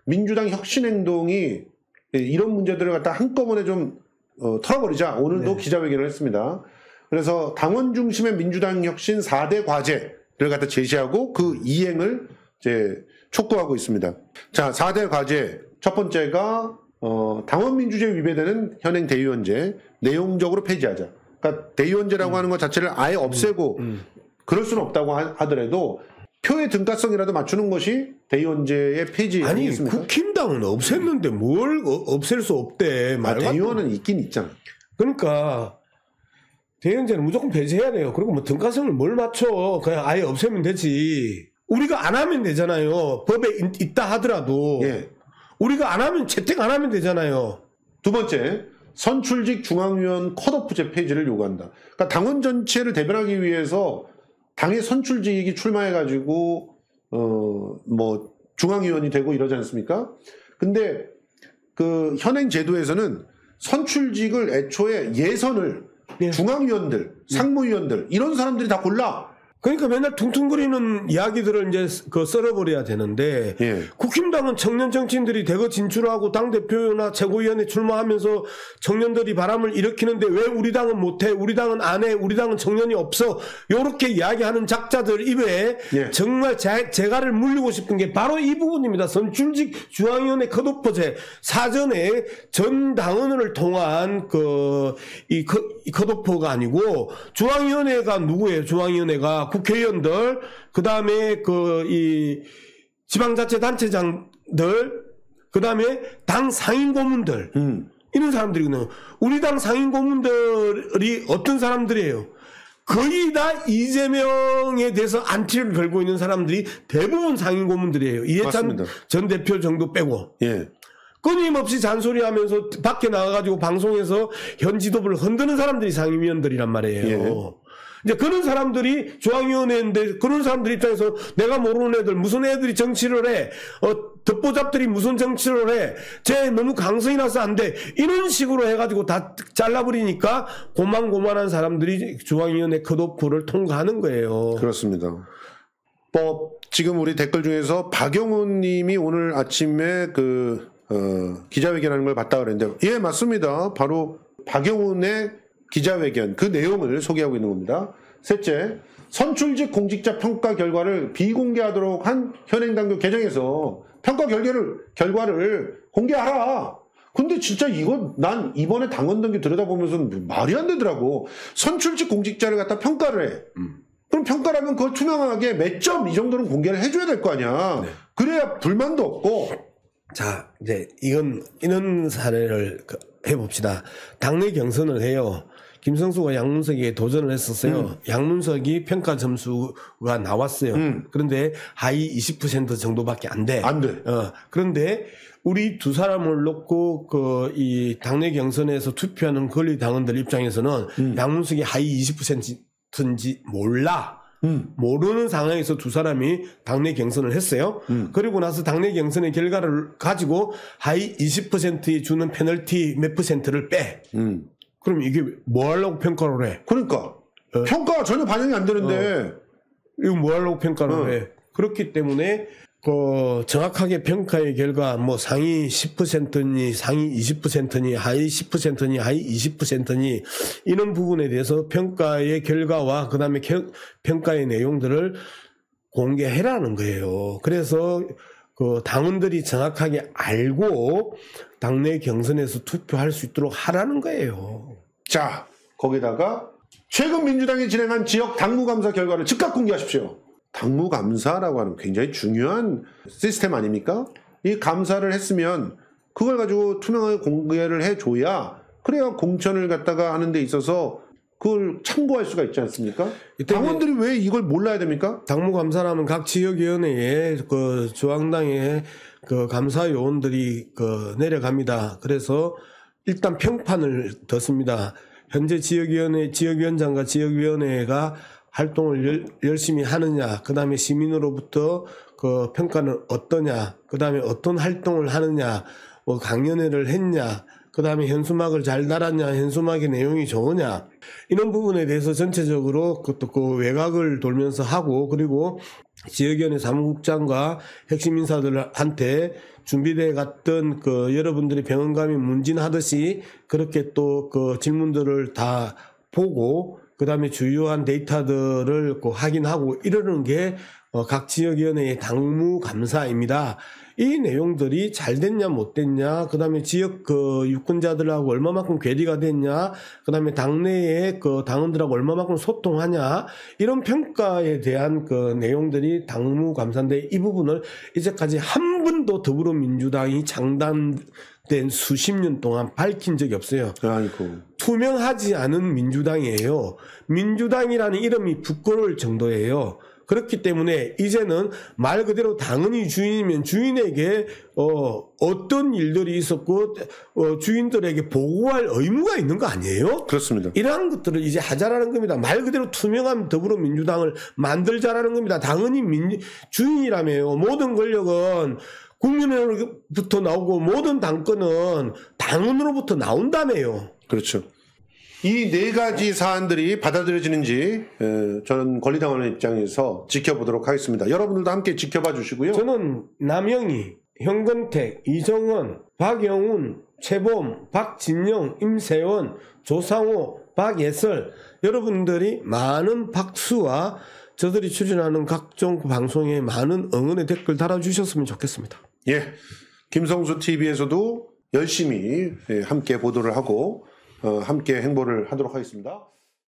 민주당 혁신행동이 이런 문제들을 갖다 한꺼번에 좀 털어버리자 오늘도 기자회견을 했습니다. 그래서 당원 중심의 민주당 혁신 4대 과제를 갖다 제시하고 그 이행을 이제 촉구하고 있습니다. 자, 4대 과제 첫 번째가 당원 민주주의에 위배되는 현행 대의원제 내용적으로 폐지하자. 그러니까 대의원제라고 하는 것 자체를 아예 없애고 그럴 수는 없다고 하더라도 표의 등가성이라도 맞추는 것이 대의원제의 폐지 아니 아니겠습니까? 국힘당은 없앴는데 뭘 없앨 수 없대. 대의원은 있긴 있잖아. 그러니까 대의원제는 무조건 폐지해야 돼요. 그리고 뭐 등가성을 뭘 맞춰. 그냥 아예 없애면 되지. 우리가 안 하면 되잖아요. 법에 있다 하더라도. 예. 우리가 안 하면 채택 안 하면 되잖아요. 두 번째, 선출직 중앙위원 컷오프제 폐지를 요구한다. 그러니까 당원 전체를 대변하기 위해서 당의 선출직이 출마해가지고 뭐 중앙위원이 되고 이러지 않습니까? 근데 그 현행 제도에서는 선출직을 애초에 예선을 중앙위원들, 상무위원들 이런 사람들이 다 골라. 그러니까 맨날 퉁퉁거리는 이야기들을 이제 썰어버려야 되는데 국힘당은 청년 정치인들이 대거 진출하고 당대표나 최고위원회 출마하면서 청년들이 바람을 일으키는데 왜 우리 당은 못해? 우리 당은 안 해? 우리 당은 청년이 없어? 요렇게 이야기하는 작자들 입에 정말 재갈을 물리고 싶은 게 바로 이 부분입니다. 선출직 중앙위원회 컷오프제 사전에 전 당원을 통한 이 컷오프가 아니고 중앙위원회가 누구예요? 중앙위원회가 국회의원들, 그 다음에 이 지방자치단체장들, 그 다음에 당 상임고문들, 이런 사람들이거든요. 우리 당 상임고문들이 어떤 사람들이에요? 거의 다 이재명에 대해서 안티를 걸고 있는 사람들이 대부분 상임고문들이에요. 이해찬 전 대표 정도 빼고. 끊임없이 잔소리하면서 밖에 나가가지고 방송에서 현 지도부를 흔드는 사람들이 상임위원들이란 말이에요. 이제 그런 사람들이 중앙위원회인데 그런 사람들 입장에서 내가 모르는 애들 무슨 애들이 정치를 해 듣보잡들이 무슨 정치를 해 쟤 너무 강성이 나서 안 돼 이런 식으로 해가지고 다 잘라버리니까 고만고만한 사람들이 중앙위원회 컷오프를 통과하는 거예요. 그렇습니다. 지금 우리 댓글 중에서 박영훈 님이 오늘 아침에 기자회견하는 걸 봤다 그랬는데 예 맞습니다. 바로 박영훈의 기자회견 그 내용을 소개하고 있는 겁니다. 셋째, 선출직 공직자 평가 결과를 비공개하도록 한 현행당규 개정에서 평가 결과를 공개하라. 근데 진짜 난 이번에 당원당규 들여다보면서 말이 안 되더라고. 선출직 공직자를 갖다 평가를 해. 그럼 평가라면 그걸 투명하게 몇 점 이 정도는 공개를 해줘야 될 거 아니야. 그래야 불만도 없고. 자, 이제 이런 사례를 해봅시다. 당내 경선을 해요. 김성수가 양문석에게 도전을 했었어요. 양문석이 평가 점수가 나왔어요. 그런데 하위 20% 정도밖에 안 돼. 그런데 우리 두 사람을 놓고 이 당내 경선에서 투표하는 권리 당원들 입장에서는 양문석이 하위 20%인지 몰라. 모르는 상황에서 두 사람이 당내 경선을 했어요. 그리고 나서 당내 경선의 결과를 가지고 하위 20%에 주는 페널티 몇 %를 빼. 그럼 이게 뭐 하려고 평가를 해? 그러니까 평가가 전혀 반영이 안 되는데 이거 뭐 하려고 평가를 해? 그렇기 때문에 정확하게 평가의 결과 뭐 상위 10%니 상위 20%니 하위 10%니 하위 20%니 이런 부분에 대해서 평가의 결과와 그다음에 평가의 내용들을 공개해라는 거예요. 그래서 당원들이 정확하게 알고 당내 경선에서 투표할 수 있도록 하라는 거예요. 자, 거기다가 최근 민주당이 진행한 지역 당무감사 결과를 즉각 공개하십시오. 당무감사라고 하는 굉장히 중요한 시스템 아닙니까? 이 감사를 했으면 그걸 가지고 투명하게 공개를 해줘야 그래야 공천을 갖다가 하는 데 있어서 그걸 참고할 수가 있지 않습니까? 당원들이 왜 이걸 몰라야 됩니까? 당무감사라면 각 지역위원회에 중앙당의 감사요원들이 내려갑니다. 그래서 일단 평판을 듣습니다. 현재 지역위원장과 지역위원회가 활동을 열심히 하느냐, 그 다음에 시민으로부터 평가는 어떠냐, 그 다음에 어떤 활동을 하느냐, 뭐 강연회를 했냐, 그 다음에 현수막을 잘 달았냐, 현수막의 내용이 좋으냐, 이런 부분에 대해서 전체적으로 그 외곽을 돌면서 하고, 그리고 지역위원회 사무국장과 핵심 인사들한테 준비돼 갔던 그 여러분들이 병원감이 문진하듯이 그렇게 또 그 질문들을 다 보고 그다음에 주요한 데이터들을 그 확인하고 이러는 게 각 지역위원회의 당무 감사입니다. 이 내용들이 잘 됐냐 못 됐냐, 그다음에 지역 그 유권자들하고 얼마만큼 괴리가 됐냐, 그다음에 당내의 그 당원들하고 얼마만큼 소통하냐, 이런 평가에 대한 그 내용들이 당무 감사인데 이 부분을 이제까지 한 번도 더불어민주당이 장담된 수십 년 동안 밝힌 적이 없어요. 아이고. 투명하지 않은 민주당이에요. 민주당이라는 이름이 부끄러울 정도예요. 그렇기 때문에 이제는 말 그대로 당헌이 주인이면 주인에게 어떤 일들이 있었고 주인들에게 보고할 의무가 있는 거 아니에요? 그렇습니다. 이러한 것들을 이제 하자라는 겁니다. 말 그대로 투명한 더불어민주당을 만들자라는 겁니다. 당헌이 주인이라며요. 모든 권력은 국민으로부터 나오고 모든 당권은 당원으로부터 나온다며요. 그렇죠. 이 네 가지 사안들이 받아들여지는지 저는 권리당원의 입장에서 지켜보도록 하겠습니다. 여러분들도 함께 지켜봐 주시고요. 저는 남영희, 현건택, 이정원, 박영훈, 최범, 박진영, 임세원, 조상호, 박예설, 여러분들이 많은 박수와 저들이 출연하는 각종 방송에 많은 응원의 댓글 달아주셨으면 좋겠습니다. 예, 김성수 TV에서도 열심히 함께 보도를 하고 함께 행보를 하도록 하겠습니다.